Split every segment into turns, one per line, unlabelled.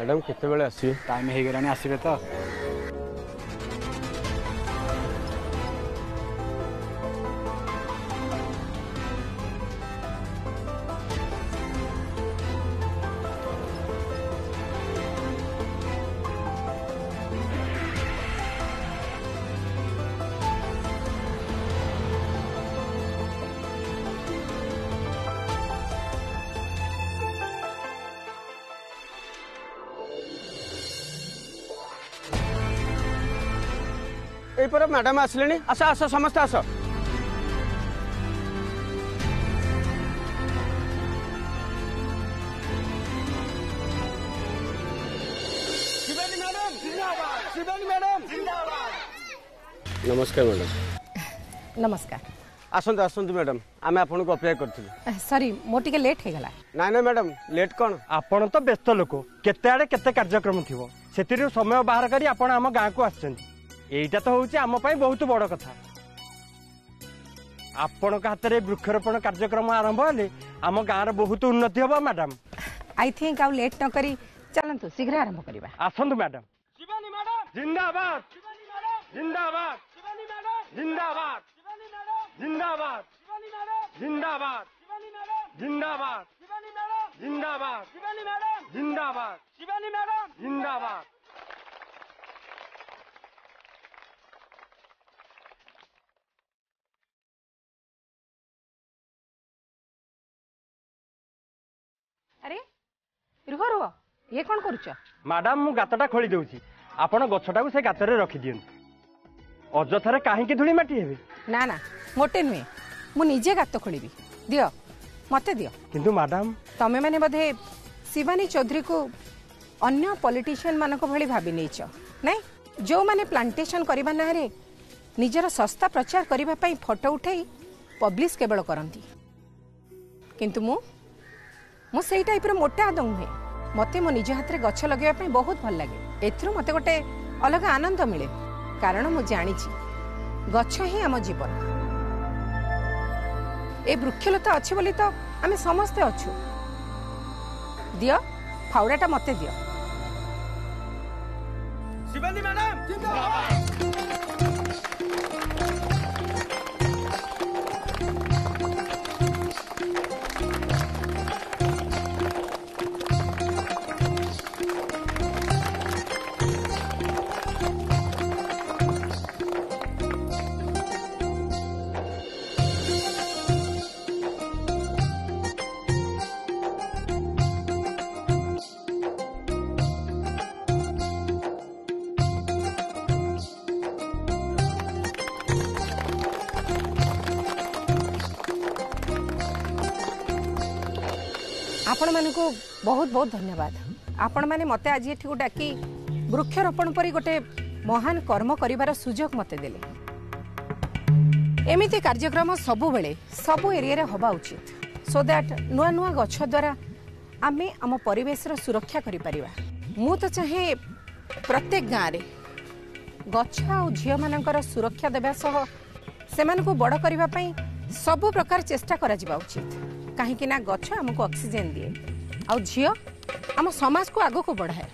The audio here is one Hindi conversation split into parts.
मैडम केते बेले आसी
टाइम हो गलानी आसबे तो
पर मैडम आसले आस आस समस्त आस नमस्कार मैडम
नमस्कार
आसतु आसतु मैडम आम आपन को अपेक्षा करथिलु
सॉरी मोर टिके लेट हे गला
ना ना मैडम लेट कौन
आपण तो व्यस्त लोक केते आड़े केते कार्यक्रम थिवो सेतिरु समय बाहर करी आपण आम गाँ को आछंती एटा तो होउची आम पई बहुत बड़ कथा आपण का हाथ रे वृक्षरोपण कार्यक्रम आरंभ हले आम गाँ रे बहुत उन्नति होबा मैडम
आई थिंक आउ लेट न करी चलंतु शीघ्र आरंभ करिबा
आसंतु मैडम शिवानी मैडम जिंदाबाद शिवानी मैडम जिंदाबाद शिवानी मैडम जिंदाबाद शिवानी मैडम जिंदाबाद शिवानी मैडम जिंदाबाद शिवानी मैडम जिंदाबाद शिवानी मैडम जिंदाबाद शिवानी मैडम जिंदाबाद शिवानी मैडम जिंदाबाद
अरे रुह रुह ये कौन करुच
मैडम मु गातटा खोली दउची आपण गछटा को से गात रे रखी दियंतु अजथरे काहे के धुली माटी हेबे
ना ना मोटे नुहे मु निजे गात खोलिबी दियो मते दियो
किंतु मैडम
तमे माने बधे शिवानी चौधरी को अन्य पॉलिटिशियन मानक भली भाबी नेछ नहीं जो माने प्लांटेशन करबा नारे निजर सस्ता प्रचार करबा पई फोटो उठाई पब्लिश केवल करंती किंतु मु सेई टाइप रो मोटा आदौ नुहे मते मो निज हाथ रे गछ लगेबा पई बहुत भल लागे एथरो मते गोटे अलग आनंद मिले कारण मु जानी गछ ही आम जीवन ए वृक्षलता अच्छी बोली तो आमे समस्ते अच्छु दियो फावड़ाटा मते दियो
शिवानी मैडम जिंदाबाद
आपण मानक बहुत बहुत धन्यवाद आपण माने मते आज एठी डाकी वृक्षरोपण परी गोटे महान कर्म करिवार सुजोग मते देले एमिति कार्यक्रम सबु बेले सबु एरिया रे होबा उचित सो दैट नुआ नुआ गछ द्वारा आमे आम परिवेश रो सुरक्षा करि परिबा मु तो चाहे प्रत्येक गाँ रे गछ आ झियो मानकर सुरक्षा देबा सह सेमानकु बड़ करिबा पई सबु प्रकार चेष्टा करा जिबा उचित कहीं ना गछ आमको ऑक्सीजन दिए आउ झियो आम समाज को आगो को बढ़ाए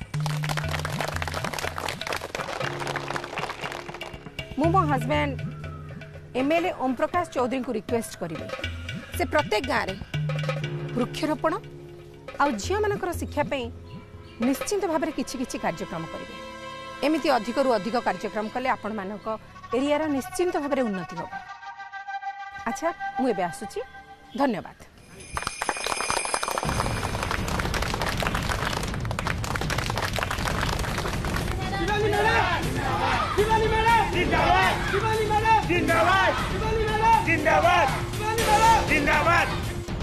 मु मो हस्बैंड एमएलए ओम प्रकाश चौधरी को रिक्वेस्ट करिवे से प्रत्येक गाँ रे वृक्षरोपण आउ झियो मानकर शिक्षा पे निश्चिंत भाव में किछि कार्यक्रम करिवे एमिति अधिक रु अधिक कार्यक्रम कले आपण मानक एरिया रो निश्चिंत भाव में उन्नति हो अच्छा मु एबे आसुची धन्यवाद
शिवानी मैडम जिंदाबाद शिवानी मैडम जिंदाबाद शिवानी मैडम जिंदाबाद शिवानी मैडम जिंदाबाद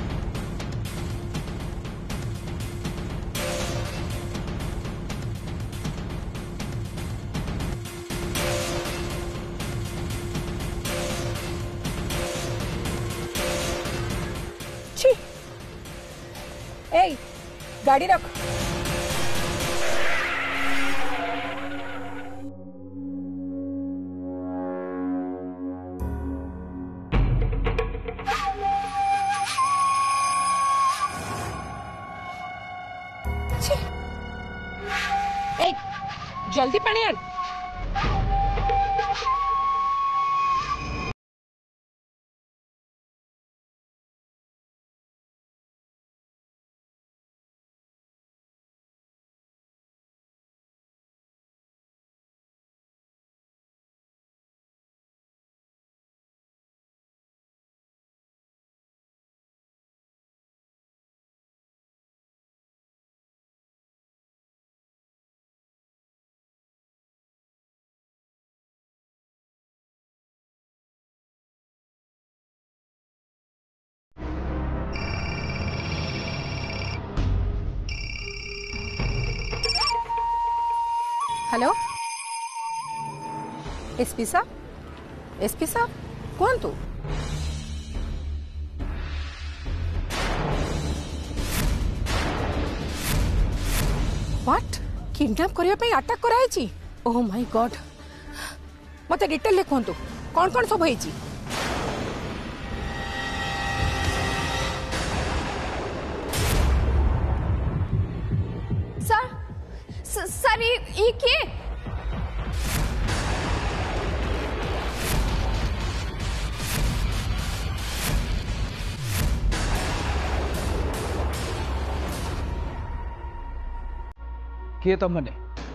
छी ए गाड़ी रख जल्दी पानी आन। हेलो एसपी साहब कौन तू व्हाट किडनैप करने पे अटैक कराई? ओह माय गॉड मते डिटेल लिखंतु कौन कौन सब होईची?
सर ये के
तमने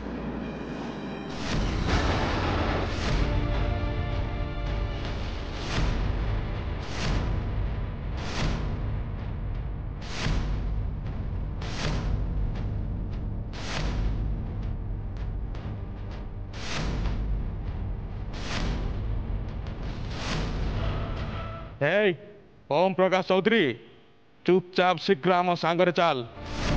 ओम प्रकाश चौधरी चुपचाप शीघ्र आम सांगरे चल।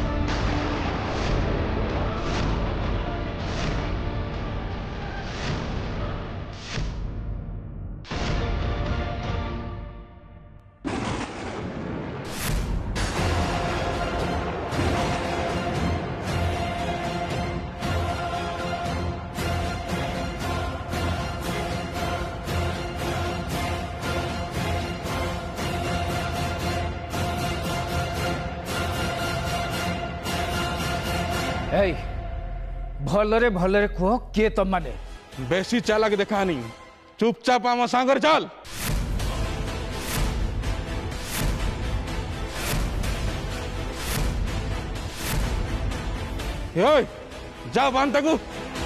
भलरे भलरे कह किए तुम माने?
बेसी चालाक देखानी चुपचाप आम सांगरे चल। जा बांध तकू।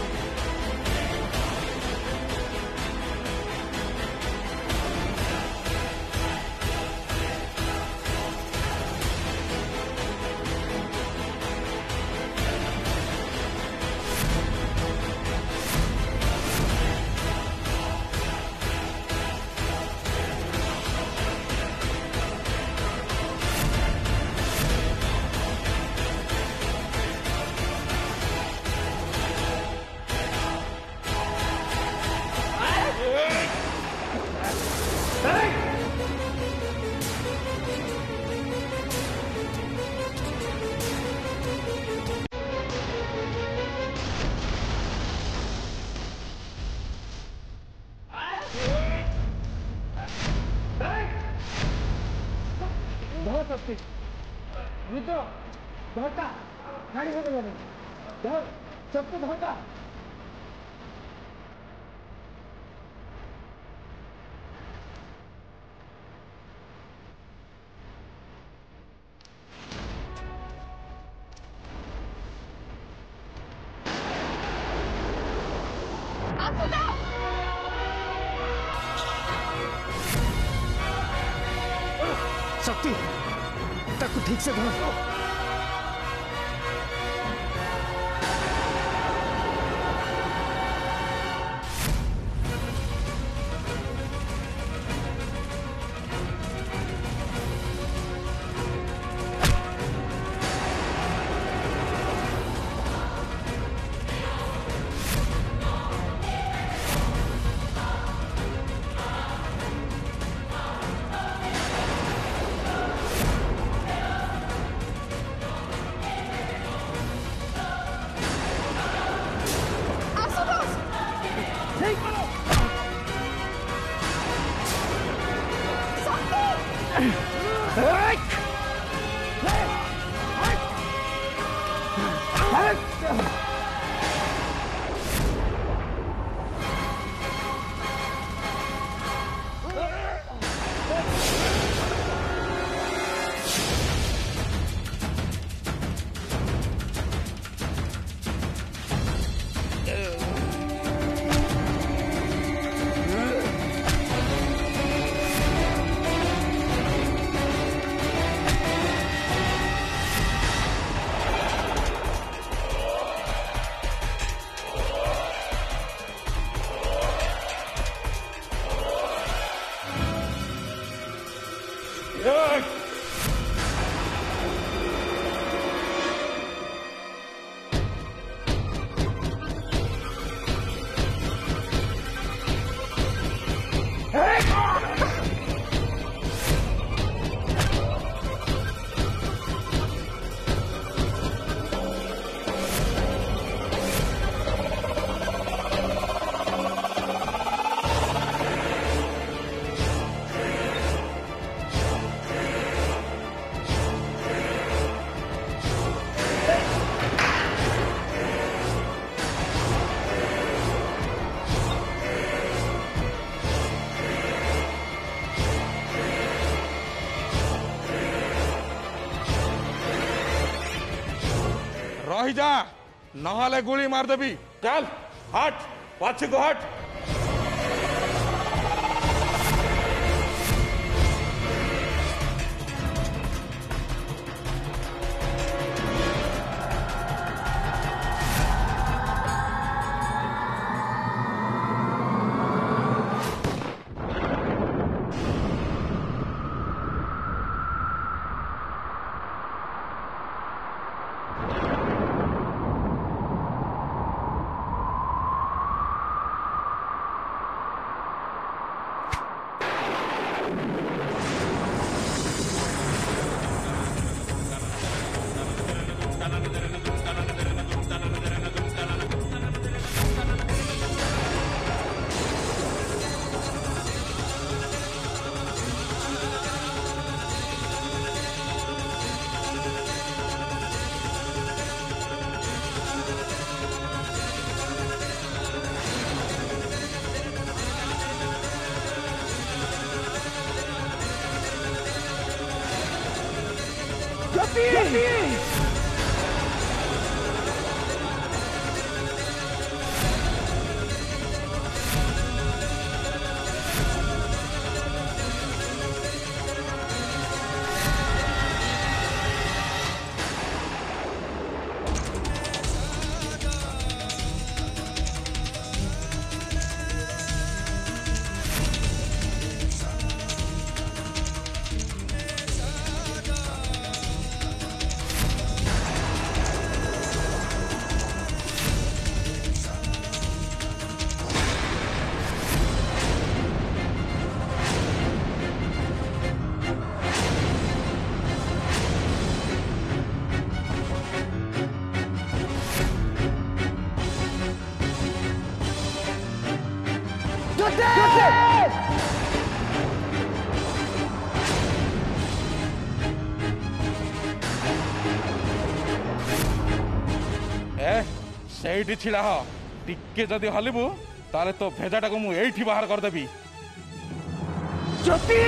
शक्ति ताकू ठीक से धरो।
रही जा नहले गुली मारदेवी। चल हट पछ को हट। ସେଇଠି ଛିଡ଼ା ହ। ଟିକେ ଯଦି ହଲିବୁ ତାହେଲେ ତୋ ଭେଜାଟାକୁ ମୁଁ ଏଇଠି ବାହାର କରିଦେବି। ଜ୍ୟୋତି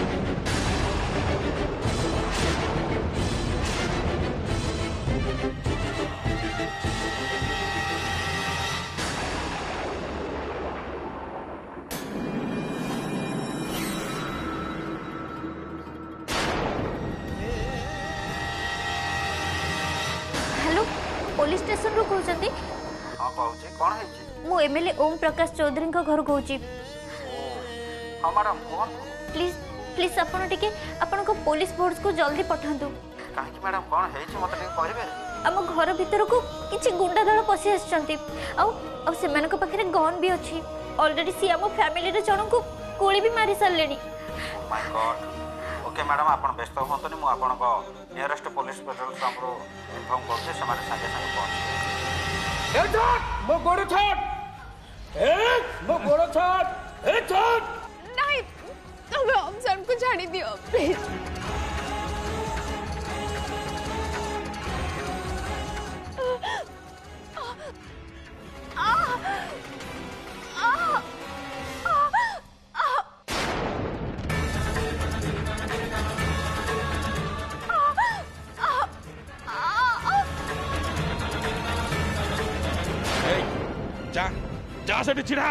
हेलो पुलिस स्टेशन रू कहते?
हाँ कहूँ कौन है?
मु एमएलए ओम प्रकाश चौधरी घर कहूँ।
हाँ मैडम कौन?
प्लीज प्लीज आपण टिके आपण को पुलिस फोर्स को जल्दी पठांतु।
कहीं मैडम कौन है मत कहबे?
आम घर भीतर को किछि गुंडा दल पसी आछंती आ सेमान को पाखरे गन भी अछि। ऑलरेडी सी आम फैमिली रे जण को गोली भी मारी सारलेनी।
Oh my god. Okay madam आपण व्यस्त होतनी मु आपण को नियरेस्ट पुलिस पेट्रोल पंप रो इन्फॉर्म करते से माने संगे संगे पहुंच।
ए छोड़ मो गोड़ छोड़। ए मो गोड़ छोड़। ए छोड़
नहीं हमें हम सबको छाड़ी दियो प्लीज।
ସେଠି ଛିଡ଼ା।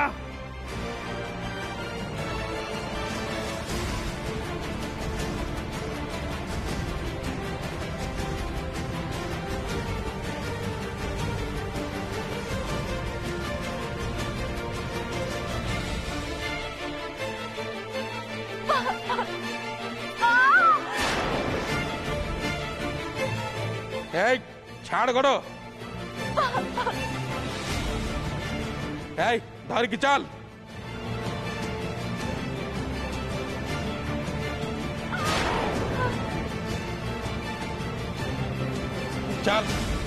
এই ছাড় গড়। এই ধরিকি চাল। চাল।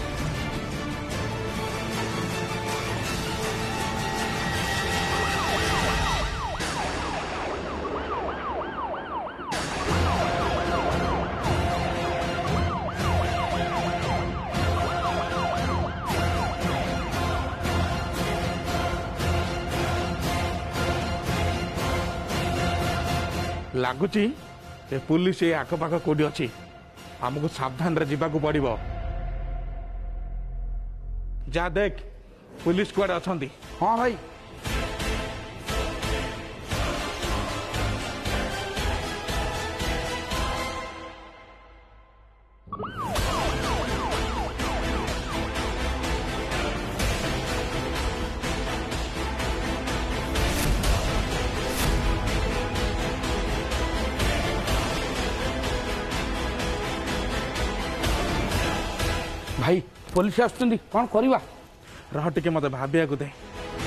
ଲାଗୁଛି ଏ ପୁଲିସ ଏ ଆଖପାଖ କୋଉଠି ଅଛି। ଆମକୁ ସାବଧାନରେ ଯିବାକୁ ପଡିବ। ଯା ଦେଖ ପୁଲିସ କୁଆଡେ ଅଛନ୍ତି।
ହଁ ଭାଇ। ଭାଇ ପୋଲିସ ଆସୁଛନ୍ତି କ'ଣ କରିବା?
ରହ ଟିକେ ମତେ ଭାବିବାକୁ ଦେ।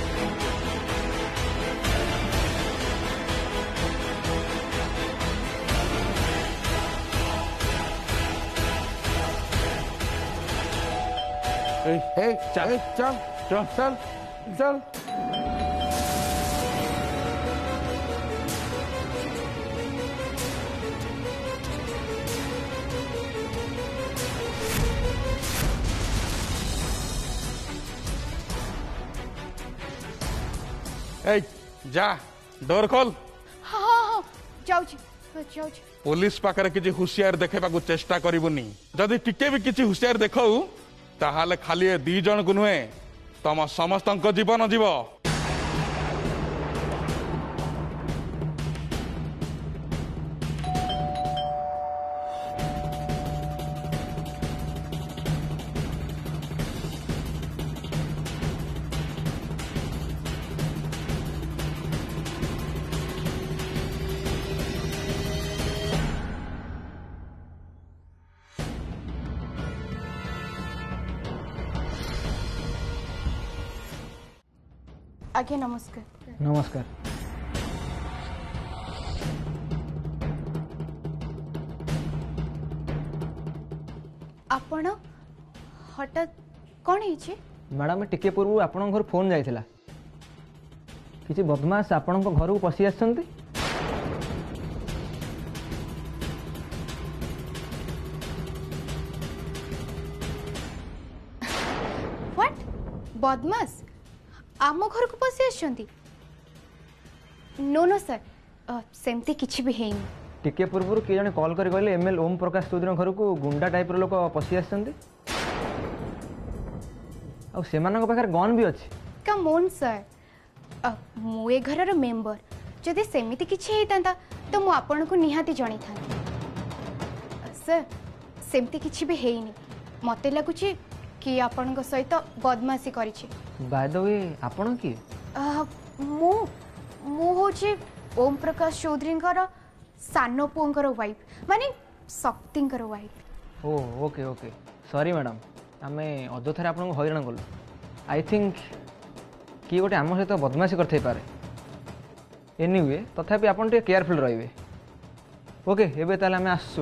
এই
ଚାଲ
চল
ଚଲ
চল চল।
এই যা ଡୋର ଖୋଲ।
ହଁ ହଁ ହଁ ଯାଉଛି ଯାଉଛି।
पुलिस पाखरे किसी हुशियार देखा चेष्टा करूनी। जदि टिके भी किसी हुशियार देखऊ ताहाले खाली ए 2 जन को नुहे तम समस्त जीवन जीव।
आज्ञा नमस्कार।
नमस्कार।
आपण हठात कौन है?
मैडम टिके पूर्व आपण घर फोन जाइथिला किसी बदमाश आपण घर को पशि आछंती।
व्हाट बदमाश आम घर को पशि आछंती? नो नो सर सेमती किछि भी हेनी।
टिके पूर्व किए जने कॉल करी कहले एमएल ओम प्रकाश चौधरी घर को गुंडा टाइप रो लोक पशि आछंती आ सेमानक पाखर गन भी अछि।
कम ऑन सर मु ए घर रो मेंबर जदि सेमिति किछि हेतांता तो मु आपण को निहाती जणी था। सर सेमती किछि भी हेनी मते लागुछि कि आपण को सहित बदमाशी करिछि।
बाय द वे आपण की
मु मु होछि ओम प्रकाश चौधरी सानो पुओंकर वाइफ माने शक्तिंकर wife.
Oh okay okay sorry madam आमे अजथार आपन हईराण गलु। आई थिंक कि गोटे आम सहित बदमाशी करथै पारे। एनीवे तथापि आपन टे केयरफुल रहिबे। ओके एबे ताले आमे आसु।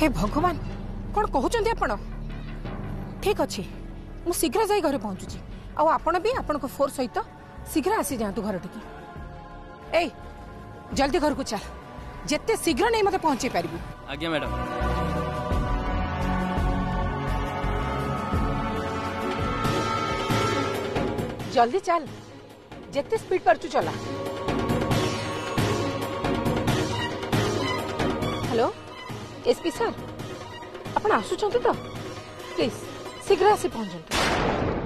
हे भगवान कौन कहते आपण ठीक अच्छे मु शीघ्र जाई घरे पहुंचुची आपण भी आपण को फोर्स सहित शीघ्र आसी जातु घर टिकी ए जल्दी घर को चल जिते शीघ्र नहीं मते पहुंचे पारिबू
आज्ञा मैडम
जल्दी चल जिते स्पीड पर चु चला हेलो एसपी सर आपण आसुचंती तो प्लीज शीघ्र आसी पहुंचंतु